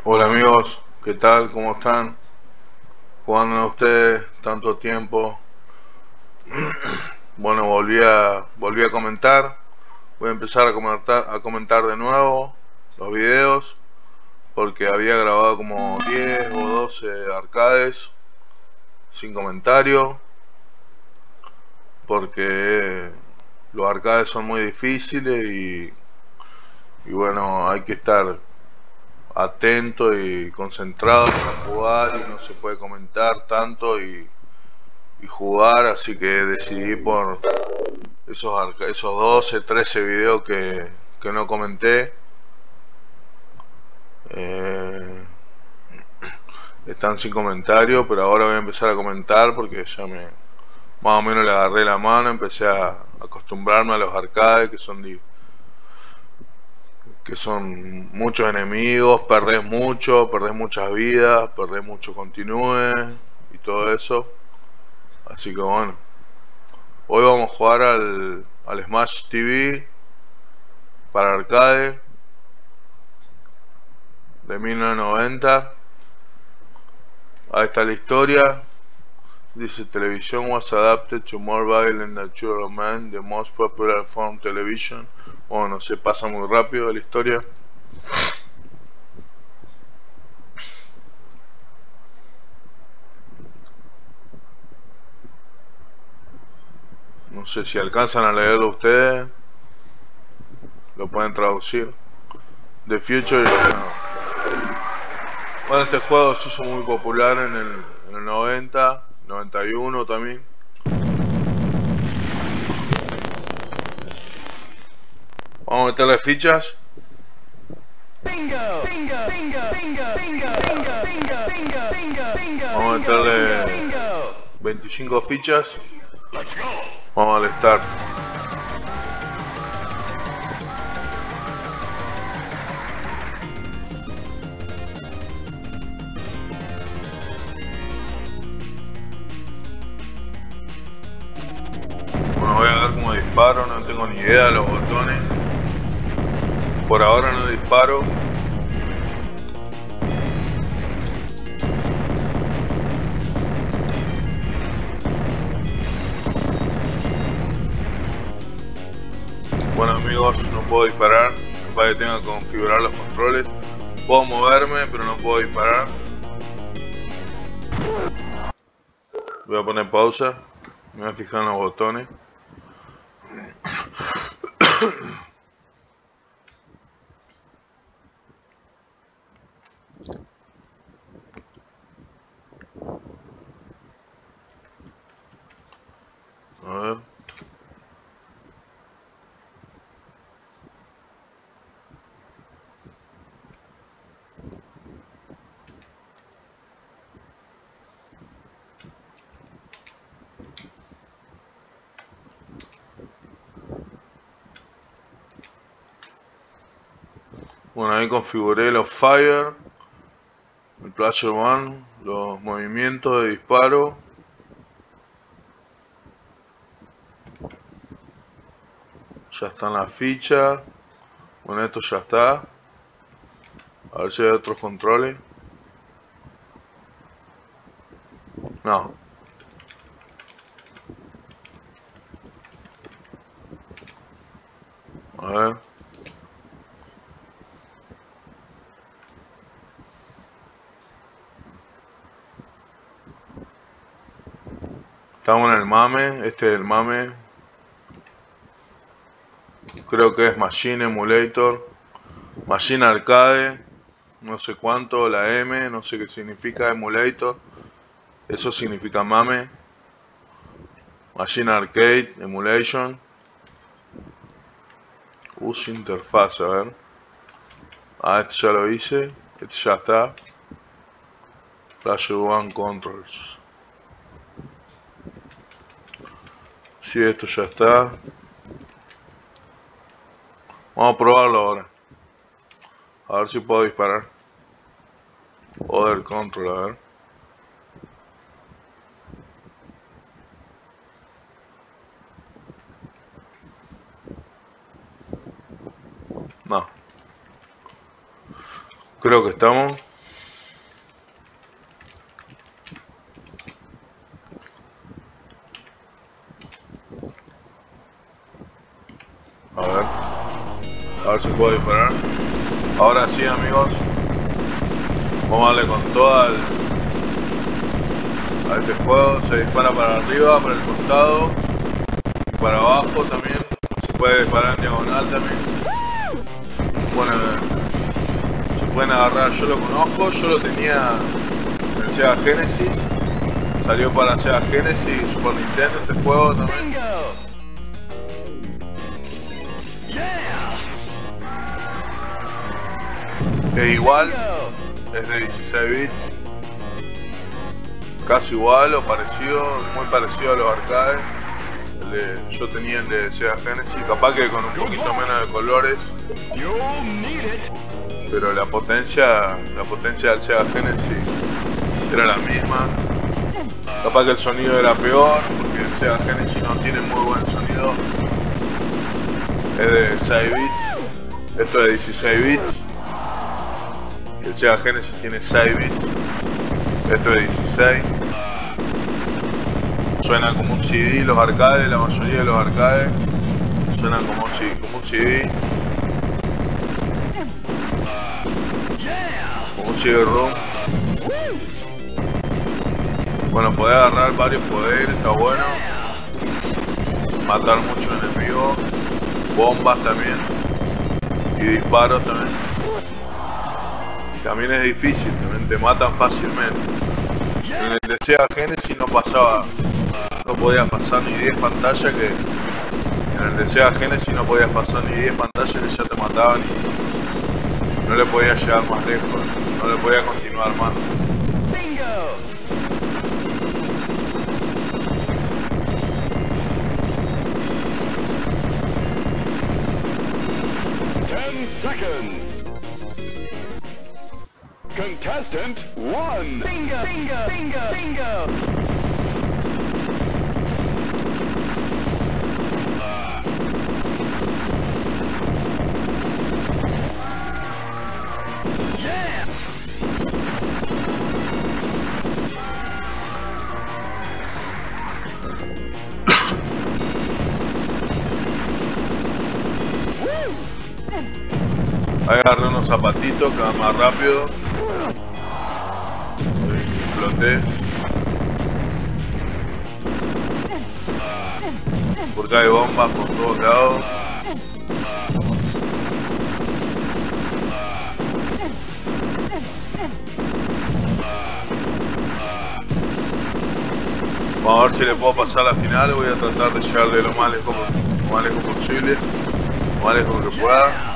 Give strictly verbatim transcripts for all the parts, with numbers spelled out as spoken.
Hola amigos, ¿qué tal? ¿Cómo están? ¿Cómo andan ustedes? Tanto tiempo. Bueno, volví a, volví a comentar. Voy a empezar a comentar, a comentar de nuevo los videos porque había grabado como diez o doce arcades sin comentario porque los arcades son muy difíciles y, y bueno, hay que estar atento y concentrado para jugar y no se puede comentar tanto y y jugar, así que decidí por esos, esos doce, trece videos que, que no comenté. Eh, están sin comentario, pero ahora voy a empezar a comentar porque ya me más o menos le agarré la mano, empecé a acostumbrarme a los arcades que son que son muchos enemigos, perdés mucho, perdés muchas vidas, perdés mucho continúe y todo eso. Así que bueno, hoy vamos a jugar al, al Smash T V para arcade de mil novecientos noventa. Ahí está la historia. Dice: television was adapted to more violent natural man, the most popular form television. Bueno, se pasa muy rápido la historia. No sé si alcanzan a leerlo ustedes. Lo pueden traducir. The Future is now. Bueno, este juego se hizo muy popular en el, en el noventa, noventa y uno también. Vamos a meterle fichas. Vamos a meterle veinticinco fichas. Vamos al start. Bueno, voy a ver cómo disparo, no tengo ni idea de los botones. Por ahora no disparo. Bueno amigos, no puedo disparar. Capaz que tenga que configurar los controles. Puedo moverme, pero no puedo disparar. Voy a poner pausa. Me voy a fijar en los botones. A ver. Bueno, ahí configuré los fire, el player one, los movimientos de disparo. Ya están las fichas. Bueno, esto ya está. A ver si hay otros controles. No. A ver. Estamos en el mame. Este es el mame. Creo que es Machine Emulator. Machine Arcade. No sé cuánto. La M. No sé qué significa Emulator. Eso significa mame. Machine Arcade Emulation. Use interfaz. A ver. Ah, este ya lo hice. Este ya está. Player One Controls. Sí, esto ya está. Vamos a probarlo ahora. A ver si puedo disparar. Other Control, a ver. No. Creo que estamos. A ver si puedo disparar. Ahora sí, amigos. Vamos a darle con todo al, a este juego. Se dispara para arriba, para el costado y para abajo también. Se puede disparar en diagonal también. Bueno, se pueden agarrar. Yo lo conozco, yo lo tenía en el Sega Genesis. Salió para Sega Genesis y Super Nintendo este juego también. Es igual, es de dieciséis bits, casi igual o parecido, muy parecido a los arcades. El de, yo tenía el de Sega Genesis, capaz que con un poquito menos de colores, pero la potencia, la potencia del Sega Genesis era la misma. Capaz que el sonido era peor, porque el Sega Genesis no tiene muy buen sonido. Es de seis bits, esto es de dieciséis bits. El Sega Genesis tiene seis bits, esto es dieciséis. Suena como un C D, los arcades, la mayoría de los arcades suenan como, como un C D, como un C D-ROM. Bueno, podés agarrar varios poderes, está bueno. Matar muchos enemigos, bombas también y disparos también. También es difícil, también te matan fácilmente. En el de Sega Genesis no pasaba, no podías pasar ni diez pantallas que... En el de Sega Genesis no podías pasar ni diez pantallas que ya te mataban y no le podías llegar más lejos, no le podías continuar más. ten seconds. Contestant one. Bingo, bingo, bingo, bingo. Uh. Yeah. Ahí agarré unos zapatitos que van más rápido. Exploté. Porque hay bombas por todos lados. Vamos a ver si le puedo pasar la final. Voy a tratar de llegarle lo más lejos, lo más lejos posible, lo más lejos que pueda.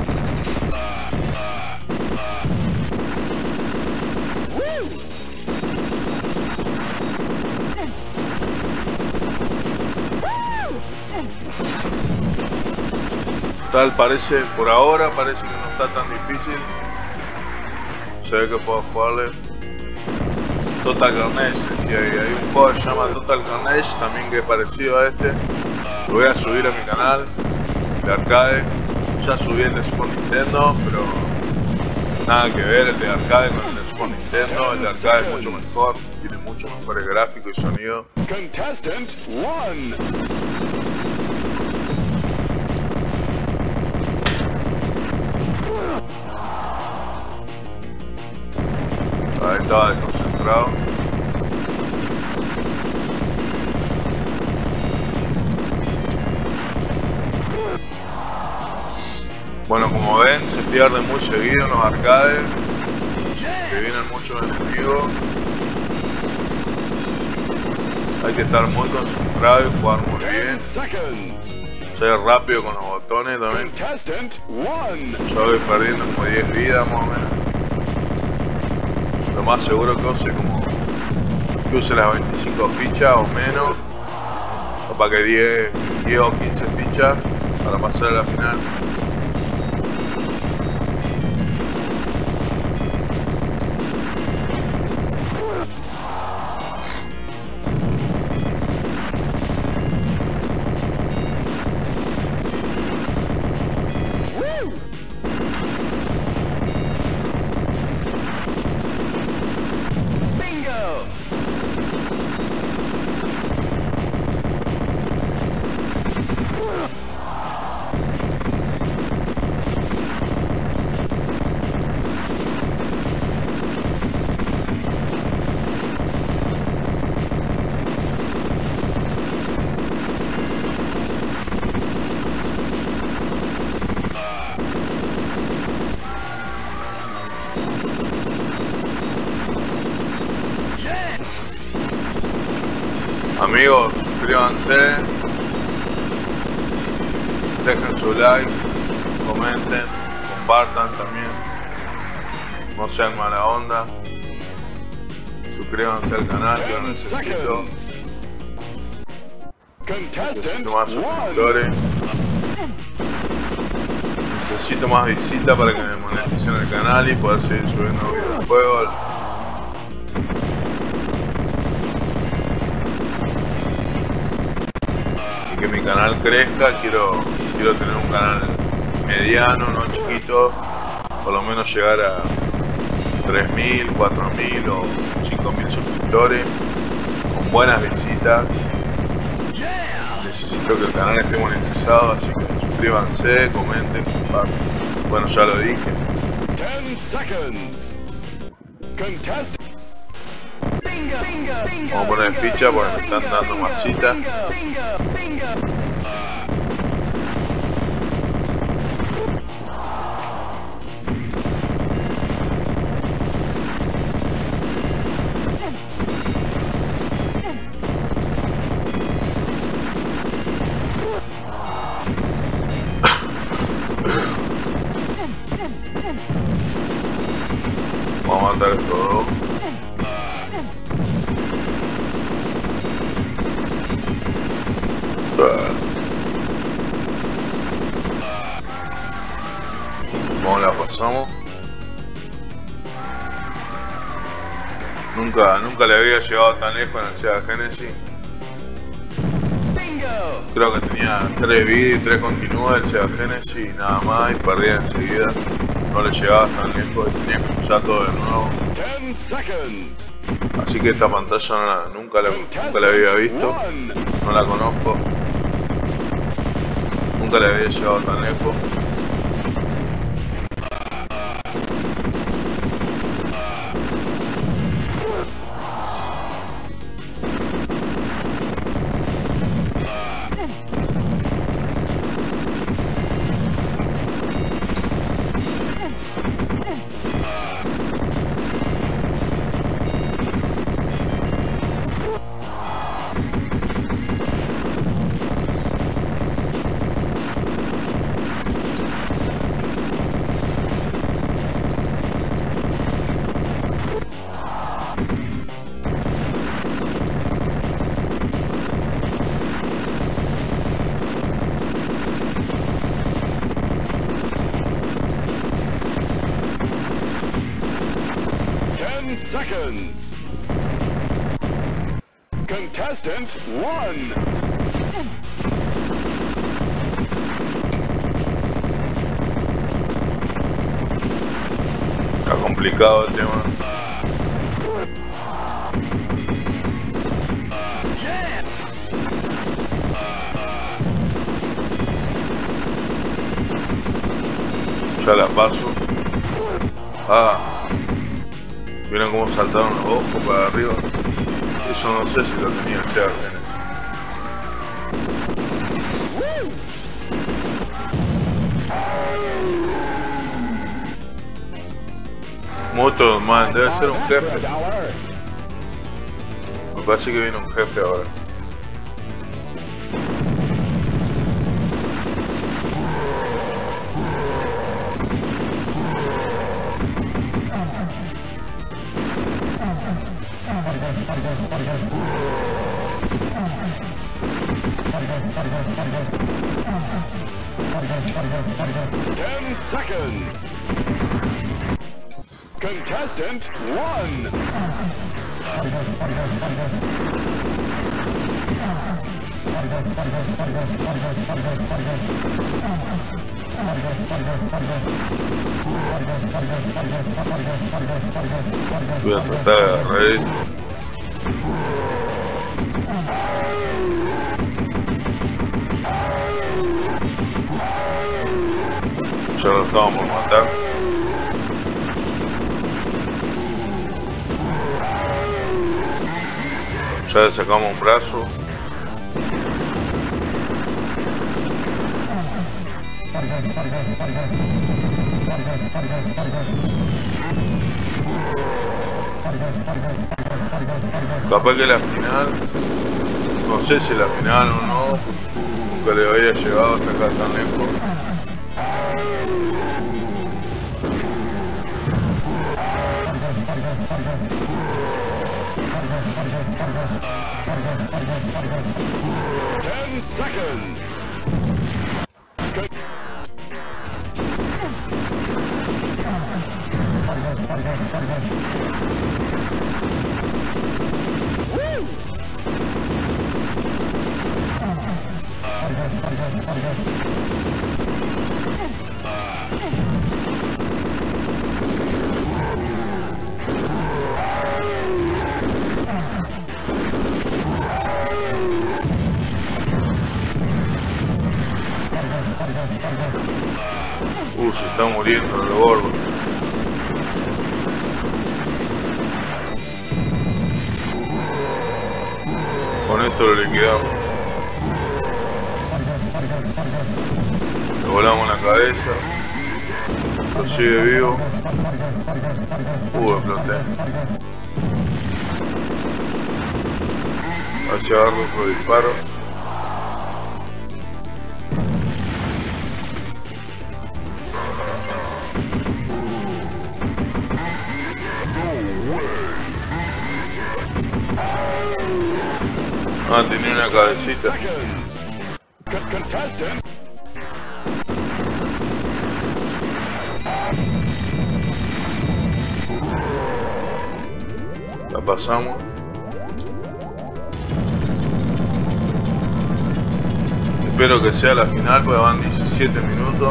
Tal parece, por ahora parece que no está tan difícil. Se ve que puedo jugarle. Total Carnage, decía ahí. Hay un juego que se llama Total Carnage, también que es parecido a este. Lo voy a subir a mi canal de arcade. Ya subí el de Super Nintendo, pero nada que ver el de arcade con el de Super Nintendo. El de arcade es mucho mejor, tiene mucho mejores gráficos y sonido. Contestant one. Ahí estaba desconcentrado. Bueno, como ven, se pierde muy seguido en los arcades, que vienen muchos enemigos. Hay que estar muy concentrado y jugar muy bien. Ser rápido con los botones también. Yo voy perdiendo como diez vidas más o menos. Lo más seguro que use como que use las veinticinco fichas o menos, o para que diez, diez o quince fichas para pasar a la final. Amigos, suscríbanse, dejen su like, comenten, compartan también, no sean mala onda, suscríbanse al canal que lo necesito, necesito más suscriptores, necesito más visitas para que me moneticen el canal y poder seguir subiendo videojuegos. Que mi canal crezca, quiero quiero tener un canal mediano, no chiquito, por lo menos llegar a tres mil, cuatro mil o cinco mil suscriptores con buenas visitas. Necesito que el canal esté monetizado, así que suscríbanse, comenten, compartan. Bueno, ya lo dije. Vamos a poner ficha porque me están dando más citas. Vamos a matar estos dos. ¿Cómo la pasamos? Nunca, nunca le había llegado tan lejos en el Sega Genesis. Creo que tenía tres vidas y tres continúas el Sega Genesis y nada más, y perdía enseguida. No le llegaba tan lejos y tenía que empezar todo de nuevo. Así que esta pantalla no la, nunca, la, nunca la había visto, no la conozco. Nunca le había llegado tan lejos. Seconds. Contestant one. Está complicado el tema. Ya la paso. Ah. Vieron cómo saltaron los ojos para arriba. Eso no sé si lo tenía el Sega Genesis. Moto Man, debe ser un jefe. Me parece que viene un jefe ahora. Ten seconds. Contestant one. Voy a tratar de agarrar esto. Ya lo estábamos por matar. Ya le sacamos un brazo. Capaz que la final No sé si la final o no, nunca le había llegado hasta acá tan lejos. Ten seconds. Uh, se está muriendo el gordo. Con esto lo liquidamos. Le volamos la cabeza. Lo sigue vivo. Uh, exploté. A ver si agarro otro disparo. Ah, tenía una cabecita. La pasamos. Espero que sea la final, porque van diecisiete minutos.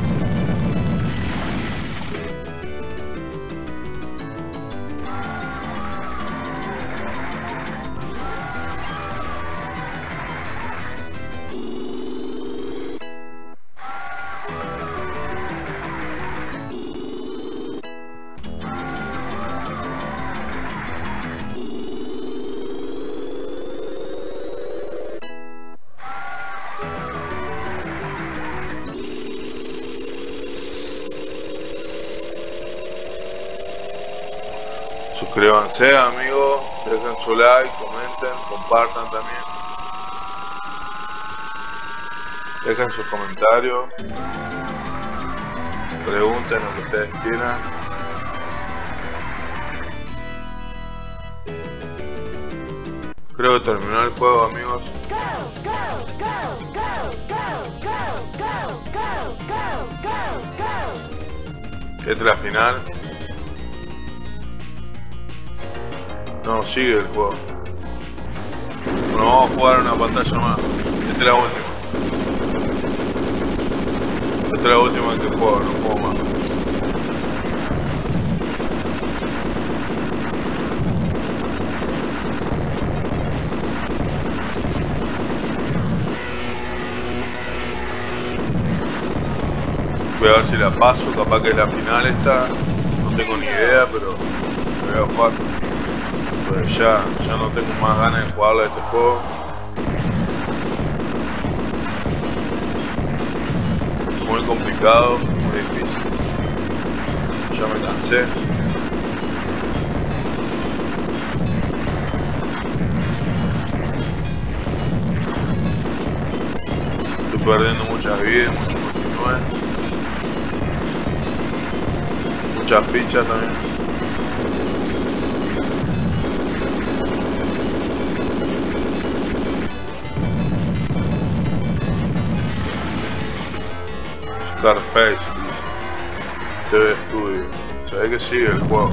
Suscríbanse, amigos, dejen su like, comenten, compartan también. Dejen sus comentarios. Pregunten lo que ustedes quieran. Creo que terminó el juego, amigos. Esta es la final. No, sigue el juego. Bueno, vamos a jugar una pantalla más. Esta es la última. Esta es la última que juego, no juego más. Voy a ver si la paso, capaz que es la final esta. No tengo ni idea, pero voy a jugar. Pues ya, ya no tengo más ganas de jugarle a este juego. Muy complicado, muy difícil. Ya me cansé. Estoy perdiendo muchas vidas, muchos continuos. Muchas fichas también. Scarface dice T V Studio. Se ve que sigue el juego.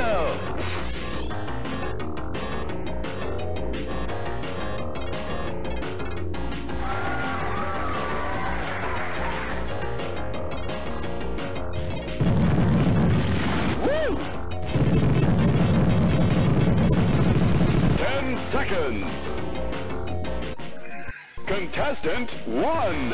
Ten seconds. Contestant one.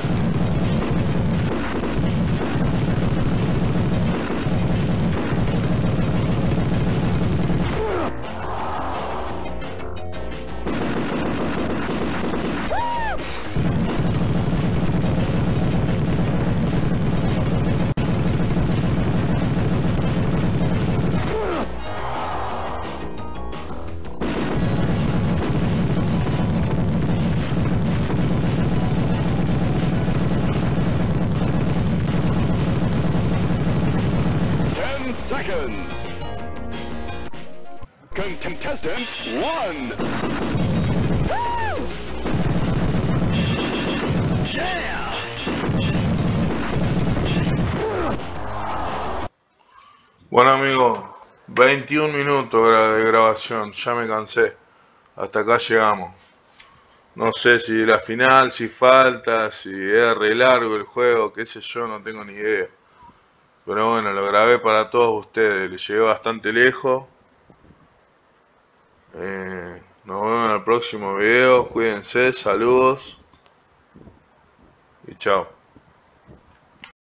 seconds. Con contestant one. Woo! Yeah! Bueno amigos, veintiún minutos de grabación, ya me cansé. Hasta acá llegamos. No sé si la final, si falta, si es re largo el juego, qué sé yo, no tengo ni idea. Pero bueno, lo grabé para todos ustedes, le llegué bastante lejos. Eh, nos vemos en el próximo video, cuídense, saludos y chao.